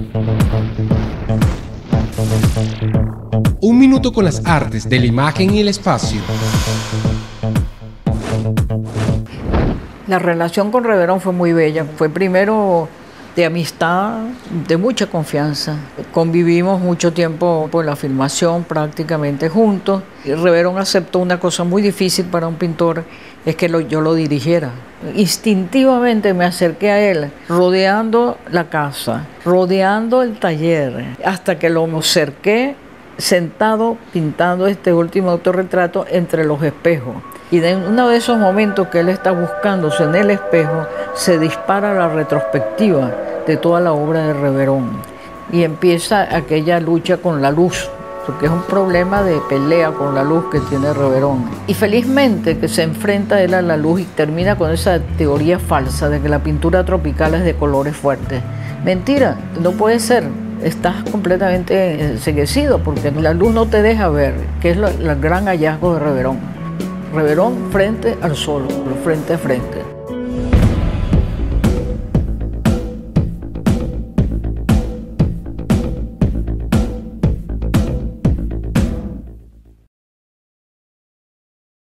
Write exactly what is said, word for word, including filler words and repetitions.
Un minuto con las artes de la imagen y el espacio. La relación con Reverón fue muy bella. Fue primero de amistad, de mucha confianza. Convivimos mucho tiempo por la filmación, prácticamente juntos. Y Reverón aceptó una cosa muy difícil para un pintor, es que lo, yo lo dirigiera. Instintivamente me acerqué a él, rodeando la casa, rodeando el taller, hasta que lo acerqué sentado pintando este último autorretrato entre los espejos. Y de uno de esos momentos que él está buscándose en el espejo, se dispara la retrospectiva de toda la obra de Reverón. Y empieza aquella lucha con la luz, porque es un problema de pelea con la luz que tiene Reverón. Y felizmente que se enfrenta él a la luz y termina con esa teoría falsa de que la pintura tropical es de colores fuertes. Mentira, no puede ser. Estás completamente enceguecido porque la luz no te deja ver, que es lo, el gran hallazgo de Reverón. Reverón frente al sol, frente a frente.